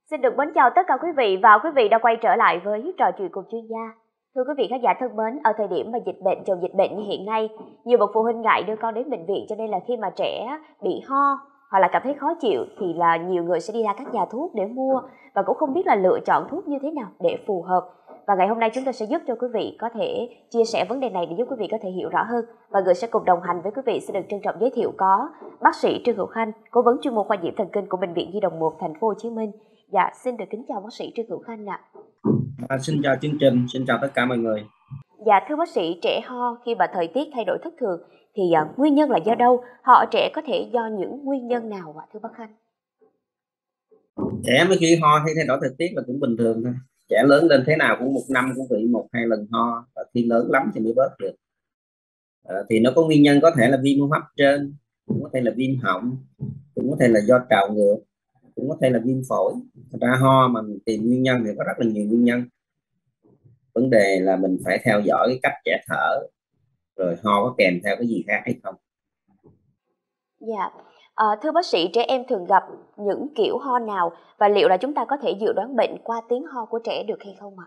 Xin được mến chào tất cả quý vị và quý vị đã quay trở lại với trò chuyện cùng chuyên gia. Thưa quý vị khán giả thân mến, ở thời điểm mà chồng dịch bệnh như hiện nay, nhiều bậc phụ huynh ngại đưa con đến bệnh viện, cho nên là khi mà trẻ bị ho hoặc là cảm thấy khó chịu thì là nhiều người sẽ đi ra các nhà thuốc để mua và cũng không biết là lựa chọn thuốc như thế nào để phù hợp. Và ngày hôm nay chúng tôi sẽ giúp cho quý vị có thể chia sẻ vấn đề này để giúp quý vị có thể hiểu rõ hơn. Và người sẽ cùng đồng hành với quý vị sẽ được trân trọng giới thiệu có bác sĩ Trương Hữu Khanh, cố vấn chuyên môn khoa nhiễm thần kinh của Bệnh viện Nhi đồng 1 thành phố Hồ Chí Minh. Dạ, xin được kính chào bác sĩ Trương Hữu Khanh ạ. Xin chào chương trình, xin chào tất cả mọi người. Dạ, thưa bác sĩ, trẻ ho khi mà thời tiết thay đổi thất thường thì nguyên nhân là do đâu? Ho ở trẻ có thể do những nguyên nhân nào ạ thưa bác Khanh? Trẻ mới khi ho hay thay đổi thời tiết là cũng bình thường thôi. Trẻ lớn lên thế nào cũng một năm cũng bị 1-2 lần ho, và khi lớn lắm thì mới bớt được. Thì nó có nguyên nhân, có thể là viêm hô hấp trên, cũng có thể là viêm họng, cũng có thể là do trào ngược, cũng có thể là viêm phổi. Thật ra ho mà mình tìm nguyên nhân thì có rất là nhiều nguyên nhân. Vấn đề là mình phải theo dõi cái cách trẻ thở, rồi ho có kèm theo cái gì khác hay không. Dạ, thưa bác sĩ, trẻ em thường gặp những kiểu ho nào và liệu là chúng ta có thể dự đoán bệnh qua tiếng ho của trẻ được hay không ạ?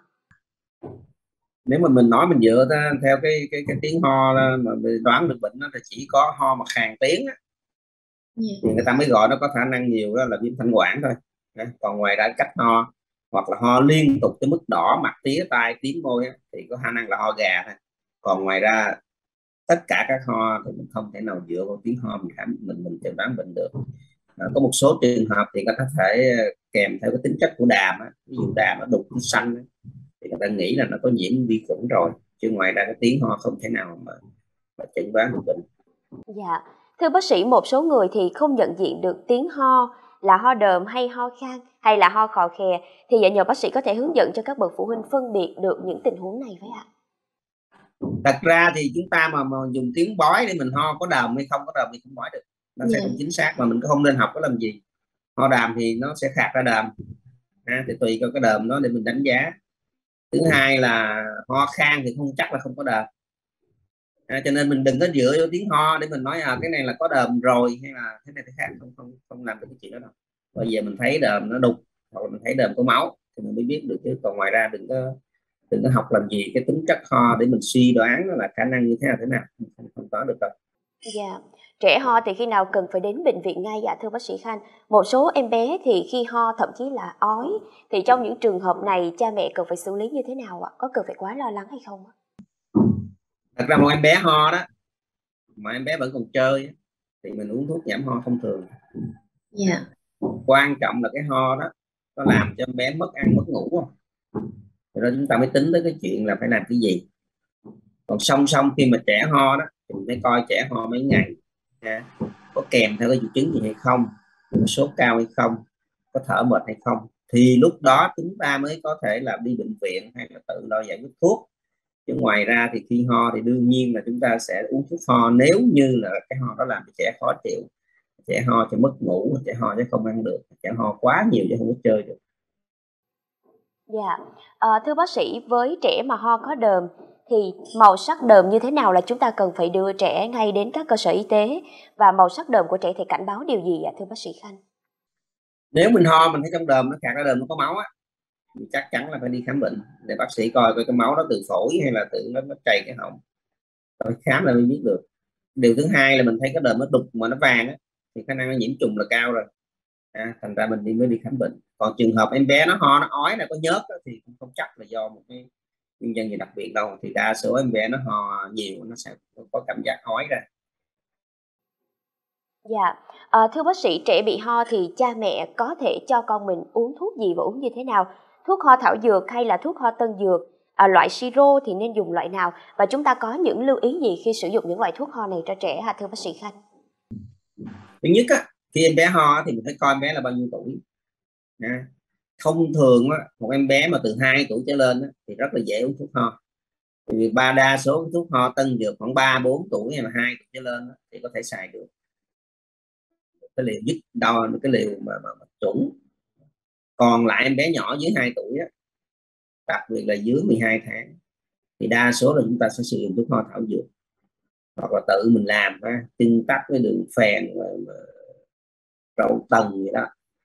Nếu mà mình nói mình dựa theo cái tiếng ho mà mình đoán được bệnh, nó thì chỉ có ho mà khàn tiếng á, thì người ta mới gọi nó có khả năng nhiều đó là viêm thanh quản thôi. Còn ngoài ra cách ho hoặc là ho liên tục tới mức đỏ mặt, tía tai, tím môi á, thì có khả năng là ho gà thôi. Còn ngoài ra tất cả các ho thì mình không thể nào dựa vào tiếng ho mình chẩn đoán bệnh được. Có một số trường hợp thì có thể kèm theo cái tính chất của đàm á. Ví dụ đàm nó đục, nó xanh á, thì người ta nghĩ là nó có nhiễm vi khuẩn rồi, chứ ngoài ra cái tiếng ho không thể nào mà chẩn đoán được bệnh. Dạ, thưa bác sĩ, một số người thì không nhận diện được tiếng ho là ho đờm hay ho khan hay là ho khò khè, thì dạ nhờ bác sĩ có thể hướng dẫn cho các bậc phụ huynh phân biệt được những tình huống này với ạ? Thật ra thì chúng ta mà dùng tiếng bói để mình ho có đờm hay không có đờm thì không nói được, nó sẽ không chính xác, mà mình không nên học có làm gì. Ho đàm thì nó sẽ khạc ra đờm, thì tùy coi cái đờm đó để mình đánh giá. Thứ hai là ho khan thì không chắc là không có đờm, cho nên mình đừng có dựa vô tiếng ho để mình nói cái này là có đờm rồi hay là thế này thế khác, không làm được cái chuyện đó đâu. Bây giờ mình thấy đờm nó đục hoặc là mình thấy đờm có máu thì mình mới biết được, chứ còn ngoài ra đừng có học làm gì cái tính chất ho để mình suy đoán là khả năng như thế nào không có được đâu. Dạ, trẻ ho thì khi nào cần phải đến bệnh viện ngay dạ thưa bác sĩ Khanh? Một số em bé thì khi ho thậm chí là ói, thì trong những trường hợp này cha mẹ cần phải xử lý như thế nào ạ? Có cần phải quá lo lắng hay không ạ? Thật ra một em bé ho đó mà em bé vẫn còn chơi thì mình uống thuốc giảm ho thông thường. Dạ. Quan trọng là cái ho đó có làm cho em bé mất ăn mất ngủ không, rồi đó chúng ta mới tính tới cái chuyện là phải làm cái gì. Còn song song khi mà trẻ ho đó thì mình phải coi trẻ ho mấy ngày, có kèm theo cái triệu chứng gì hay không, có sốt cao hay không, có thở mệt hay không, thì lúc đó chúng ta mới có thể là đi bệnh viện hay là tự lo giải quyết thuốc. Chứ ngoài ra thì khi ho thì đương nhiên là chúng ta sẽ uống thuốc ho nếu như là cái ho đó làm cho trẻ khó chịu, trẻ ho cho mất ngủ, trẻ ho chứ không ăn được, trẻ ho quá nhiều chứ không có chơi được. Dạ, thưa bác sĩ, với trẻ mà ho có đờm thì màu sắc đờm như thế nào là chúng ta cần phải đưa trẻ ngay đến các cơ sở y tế, và màu sắc đờm của trẻ thì cảnh báo điều gì ạ thưa bác sĩ Khanh? Nếu mình ho mình thấy trong đờm nó khạc ra đờm nó có máu á, thì chắc chắn là phải đi khám bệnh để bác sĩ coi cái máu đó từ phổi hay là từ nó chảy cái họng, rồi khám là mới biết được. Điều thứ hai là mình thấy cái đờm nó đục mà nó vàng á, thì khả năng nó nhiễm trùng là cao rồi, thành ra mình mới đi khám bệnh. Còn trường hợp em bé nó ho nó ói là có nhớt đó, thì cũng không chắc là do một cái nguyên nhân gì đặc biệt đâu, thì đa số em bé nó ho nhiều nó sẽ có cảm giác ói ra. Dạ, thưa bác sĩ, trẻ bị ho thì cha mẹ có thể cho con mình uống thuốc gì và uống như thế nào? Thuốc ho thảo dược hay là thuốc ho tân dược? Loại siro thì nên dùng loại nào? Và chúng ta có những lưu ý gì khi sử dụng những loại thuốc ho này cho trẻ hả thưa bác sĩ Khanh? Thứ nhất á, khi em bé ho thì mình phải coi em bé là bao nhiêu tuổi. Thông thường á, một em bé mà từ 2 tuổi trở lên á, thì rất là dễ uống thuốc ho. Vì đa số thuốc ho tân dược khoảng 3-4 tuổi hay là 2 tuổi trở lên á, thì có thể xài được. Cái liều dứt đo cái liều mà chuẩn. Còn lại em bé nhỏ dưới 2 tuổi á, đặc biệt là dưới 12 tháng, thì đa số là chúng ta sẽ sử dụng thuốc ho thảo dược, hoặc là tự mình làm tinh tắc với đường phèn rượu tần gì đó,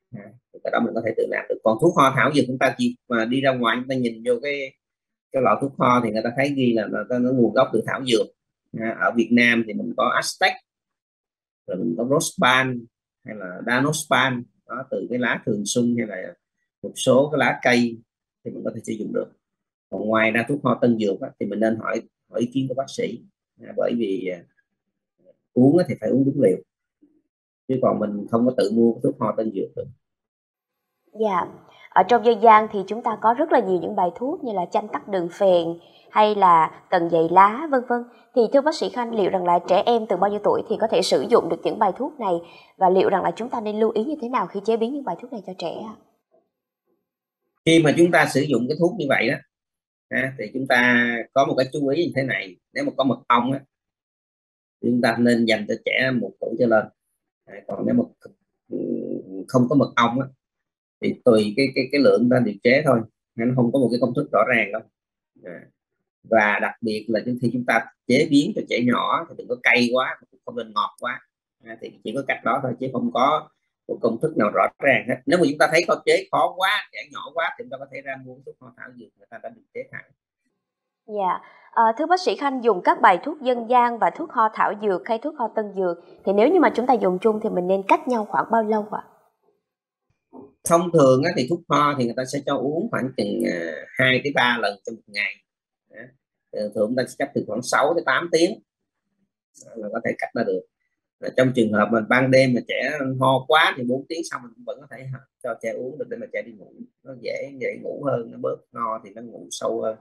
thì cái đó mình có thể tự làm được. Còn thuốc ho thảo dược chúng ta chỉ mà đi ra ngoài chúng ta nhìn vô cái lọ thuốc ho thì người ta thấy ghi là nó nguồn gốc từ thảo dược. Ở Việt Nam thì mình có Aztec, rồi mình có Rospan hay là Danospan, đó từ cái lá thường xuân hay là một số cái lá cây thì mình có thể sử dụng được. Còn ngoài ra thuốc ho tân dược thì mình nên hỏi ý kiến của bác sĩ, bởi vì uống thì phải uống đúng liều, chứ còn mình không có tự mua thuốc ho tân dược được. Dạ, ở trong dân gian thì chúng ta có rất là nhiều những bài thuốc như là chanh tắc đường phèn hay là tần dày lá vân vân. Thì thưa bác sĩ Khanh, liệu rằng là trẻ em từ bao nhiêu tuổi thì có thể sử dụng được những bài thuốc này, và liệu rằng là chúng ta nên lưu ý như thế nào khi chế biến những bài thuốc này cho trẻ? Khi mà chúng ta sử dụng cái thuốc như vậy đó thì chúng ta có một cái chú ý như thế này: nếu mà có mật ong chúng ta nên dành cho trẻ 1 tuổi trở lên. Còn nếu mà không có mật ong thì tùy cái lượng ta điều chế thôi, nó không có một cái công thức rõ ràng đâu. Và đặc biệt là khi chúng ta chế biến cho trẻ nhỏ thì đừng có cay quá, không nên ngọt quá, thì chỉ có cách đó thôi, chứ không có một công thức nào rõ ràng hết. Nếu mà chúng ta thấy có chế khó quá, trẻ nhỏ quá thì chúng ta có thể ra mua thuốc ho thảo dược người ta đã được chế sẵn. Dạ, thưa bác sĩ Khanh, dùng các bài thuốc dân gian và thuốc ho thảo dược hay thuốc ho tân dược thì nếu như mà chúng ta dùng chung thì mình nên cách nhau khoảng bao lâu ạ? Thông thường thì thuốc ho thì người ta sẽ cho uống khoảng chừng 2 tới 3 lần trong một ngày. Thường chúng ta sẽ cách từ khoảng 6 tới 8 tiếng là có thể cắt ra được. Trong trường hợp mà ban đêm mà trẻ ho quá thì 4 tiếng sau mình vẫn có thể cho trẻ uống được để mà trẻ đi ngủ, nó dễ ngủ hơn, nó bớt ho thì nó ngủ sâu hơn.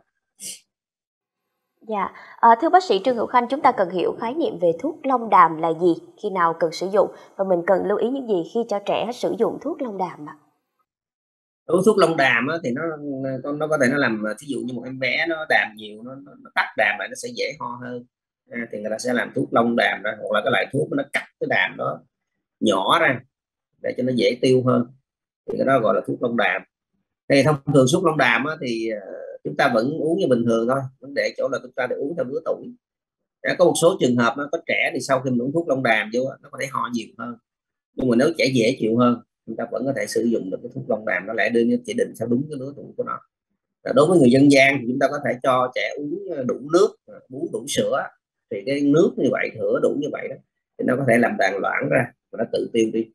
Dạ, thưa bác sĩ Trương Hữu Khanh, chúng ta cần hiểu khái niệm về thuốc long đàm là gì, khi nào cần sử dụng và mình cần lưu ý những gì khi cho trẻ sử dụng thuốc long đàm ạ? Thuốc long đàm thì nó có thể nó làm, ví dụ như một em bé nó đàm nhiều, nó tắc đàm lại nó sẽ dễ ho hơn, thì người ta sẽ làm thuốc long đàm ra, hoặc là cái loại thuốc nó cắt cái đàm đó nhỏ ra để cho nó dễ tiêu hơn, thì cái đó gọi là thuốc long đàm. Thì thông thường thuốc long đàm thì chúng ta vẫn uống như bình thường thôi, vấn đề chỗ là chúng ta để uống theo lứa tuổi. Có một số trường hợp nó có trẻ thì sau khi mình uống thuốc long đàm vô nó có thể ho nhiều hơn, nhưng mà nếu trẻ dễ chịu hơn chúng ta vẫn có thể sử dụng được cái thuốc long đàm, nó lại đưa như chỉ định theo đúng cái lứa tuổi của nó. Đối với người dân gian thì chúng ta có thể cho trẻ uống đủ nước, uống đủ sữa, thì cái nước như vậy, sữa đủ như vậy đó thì nó có thể làm đàn loãng ra và nó tự tiêu đi.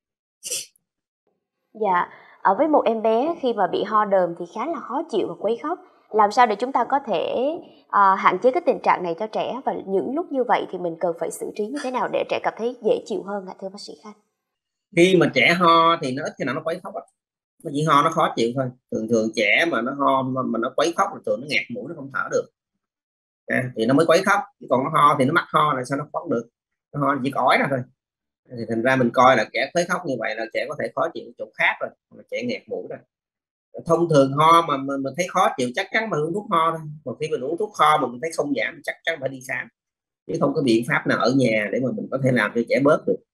Dạ, với một em bé khi mà bị ho đờm thì khá là khó chịu và quấy khóc. Làm sao để chúng ta có thể hạn chế cái tình trạng này cho trẻ, và những lúc như vậy thì mình cần phải xử trí như thế nào để trẻ cảm thấy dễ chịu hơn ạ, thưa bác sĩ Khanh? Khi mà trẻ ho thì nó ít khi nào nó quấy khóc, nó chỉ ho nó khó chịu thôi. Thường trẻ mà nó ho mà nó quấy khóc là thường nó nghẹt mũi, nó không thở được, thì nó mới quấy khóc. Chứ còn nó ho thì nó mắc ho là sao nó khóc được, nó ho chỉ cõi ra thôi. Thì thành ra mình coi là trẻ quấy khóc như vậy là trẻ có thể khó chịu chỗ khác rồi, mà trẻ nghẹt mũi rồi. Thông thường ho mà mình thấy khó chịu chắc chắn mà uống thuốc ho thôi. Một khi mình uống thuốc ho mà mình thấy không giảm chắc chắn phải đi khám, chứ không có biện pháp nào ở nhà để mà mình có thể làm cho trẻ bớt được.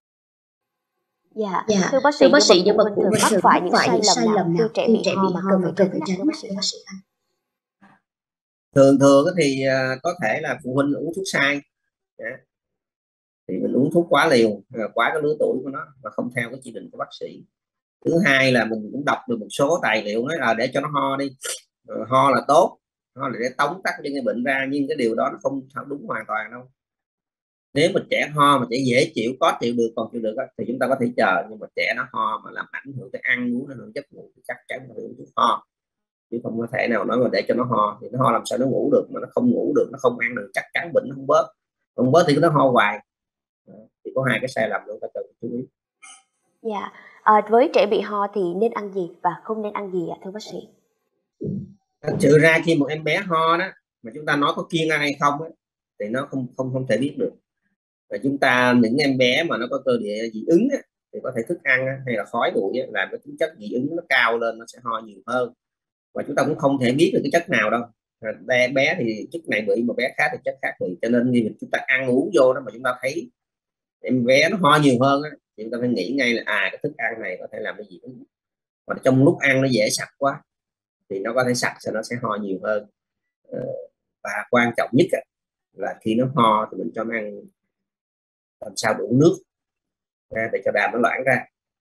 Dạ, Dạ, thưa bác thưa sĩ, bác những sĩ, bậc phụ huynh thường mắc phải những sai lầm nào khi trẻ bị ho mà cần phải tránh nhắc thưa bác sĩ Khanh? Thường thì có thể là phụ huynh uống thuốc sai, thì mình uống thuốc quá liều, quá cái lứa tuổi của nó và không theo cái chỉ định của bác sĩ. Thứ hai là mình cũng đọc được một số tài liệu nói là để cho nó ho đi, ho là tốt, ho là để tống tắt những cái bệnh ra, nhưng cái điều đó nó không đúng hoàn toàn đâu. Nếu mà trẻ ho mà trẻ dễ chịu, có chịu được, còn chịu được thì chúng ta có thể chờ, nhưng mà trẻ nó ho mà làm ảnh hưởng tới ăn uống, ảnh hưởng giấc ngủ thì chắc chắn phải uống thuốc ho, chứ không có thể nào nói mà để cho nó ho. Thì nó ho làm sao nó ngủ được, mà nó không ngủ được, nó không ăn được, chắc chắn bệnh nó không bớt thì nó ho hoài. Thì có hai cái sai lầm chúng ta cần chú ý. Dạ, với trẻ bị ho thì nên ăn gì và không nên ăn gì ạ, thưa bác sĩ? Thật sự ra khi một em bé ho đó mà chúng ta nói có kiêng ăn hay không thì nó không thể biết được. Và chúng ta, những em bé mà nó có cơ địa dị ứng thì có thể thức ăn hay là khói bụi làm cái tính chất dị ứng nó cao lên, nó sẽ ho nhiều hơn. Và chúng ta cũng không thể biết được cái chất nào đâu. Bé thì chất này bị, mà bé khác thì chất khác bị. Cho nên khi chúng ta ăn uống vô đó mà chúng ta thấy em bé nó ho nhiều hơn thì chúng ta phải nghĩ ngay là cái thức ăn này có thể làm cái gì ứng. Và trong lúc ăn nó dễ sặc quá thì nó có thể sặc, sẽ nó sẽ ho nhiều hơn. Và quan trọng nhất là khi nó ho thì mình cho nó ăn làm sao đủ nước để cho đàm nó loãng ra.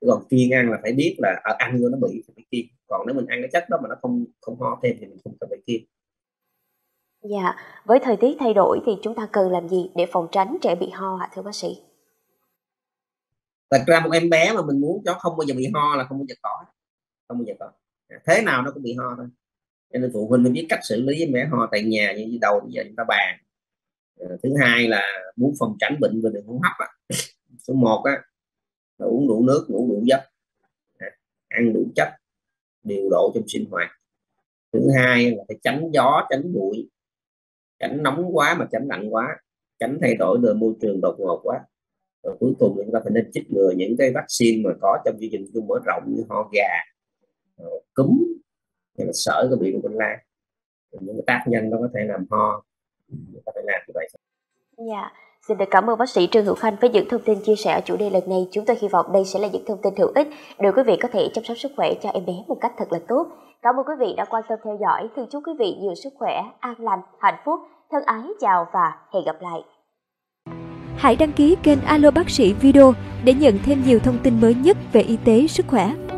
Còn kiêng ăn là phải biết là ăn vô nó bị thì phải kiêng, còn nếu mình ăn cái chất đó mà nó không ho thêm thì mình không cần phải kiêng. Dạ, với thời tiết thay đổi thì chúng ta cần làm gì để phòng tránh trẻ bị ho hả thưa bác sĩ? Thật ra một em bé mà mình muốn cho không bao giờ bị ho là không bao giờ có, không bao giờ có, thế nào nó cũng bị ho thôi. Cho nên phụ huynh nên biết cách xử lý em bé ho tại nhà như đầu giờ chúng ta bàn. Thứ hai là muốn phòng tránh bệnh về đường hô hấp số 1 là uống đủ nước, ngủ đủ giấc, ăn đủ chất, điều độ trong sinh hoạt. Thứ hai là phải tránh gió, tránh bụi, tránh nóng quá mà tránh lạnh quá, tránh thay đổi đời môi trường đột ngột quá. Rồi cuối cùng chúng ta phải nên chích ngừa những cái vaccine mà có trong chương trình tiêm mở rộng như ho gà, cúm, hay là sởi có bị rubella lan, những cái tác nhân đó có thể làm ho, chúng ta phải làm như vậy. Dạ, xin được cảm ơn bác sĩ Trương Hữu Khanh với những thông tin chia sẻ ở chủ đề lần này. Chúng tôi hy vọng đây sẽ là những thông tin hữu ích để quý vị có thể chăm sóc sức khỏe cho em bé một cách thật là tốt. Cảm ơn quý vị đã quan tâm theo dõi. Xin chúc quý vị nhiều sức khỏe, an lành, hạnh phúc. Thân ái chào và hẹn gặp lại. Hãy đăng ký kênh Alo Bác sĩ Video để nhận thêm nhiều thông tin mới nhất về y tế sức khỏe.